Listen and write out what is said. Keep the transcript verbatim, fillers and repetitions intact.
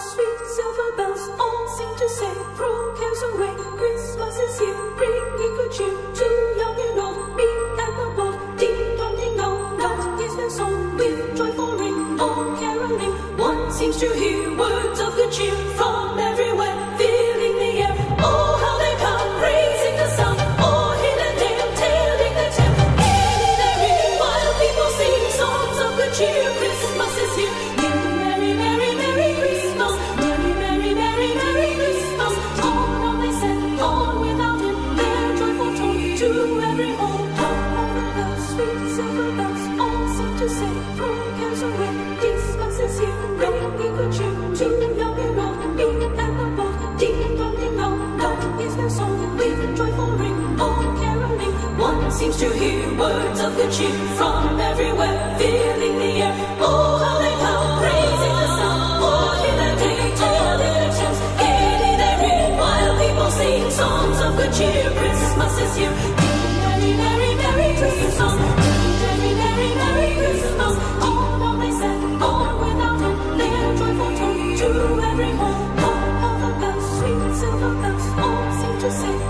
sweet silver bells all seem to say, throw cares away, Christmas is here, bringing good cheer to young and old, meek and the bold. Ding dong ding dong, dong is their song, with joyful ring, all caroling. One seems to hear words of good cheer from everywhere, filling the air. Oh, how they come, praising the sun, all hill and dale, telling the tale. Gaiety their ring, while people sing songs of good cheer. Christmas is here. Merry, merry, merry Christmas. Merry, merry, merry, merry Christmas. On, on they said, on without him, their joyful tone to every home. All the bells, sweet silver bells, all seem to say, throw cares away, Christmas is here, bringing good cheer to young and old, meek and the bold. Ding dong ding dong, dong is their song, with joyful ring, all caroling. One seems to hear words of good cheer from everywhere, filling the air. Oh, how they come, praising the sun, all hill and dale, telling their tales. Gaiety their ring, while people sing songs of good cheer. Christmas is here. Merry, merry, merry Christmas. Merry, merry, merry Christmas. On, on they said, on without him, their joyful tone to every home. All of the bells, sweet silver bells, all seem to say,